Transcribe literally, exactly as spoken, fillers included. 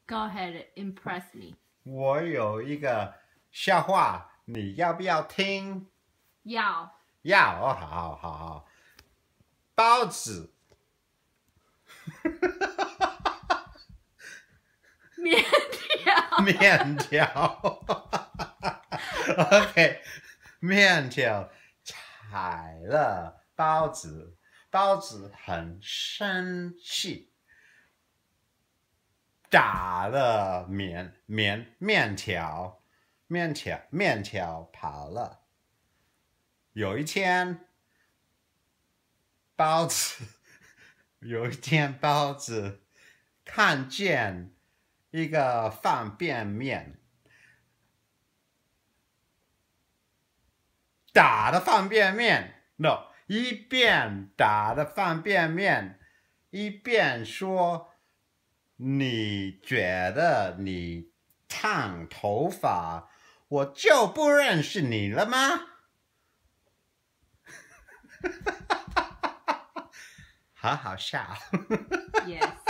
Go ahead, impress me. 我有一个笑话，你要不要听？ 要。 要哦，好好好。包子。 面条。 面条。OK， 面条踩了包子，包子很生气，打了面面面条，面条面条跑了。有一天，包子有一天包子看见一个方便面，打的方便面 ，no， 一边打的方便面，一边说：“你觉得你烫头发，我就不认识你了吗？”好好笑。 Yes.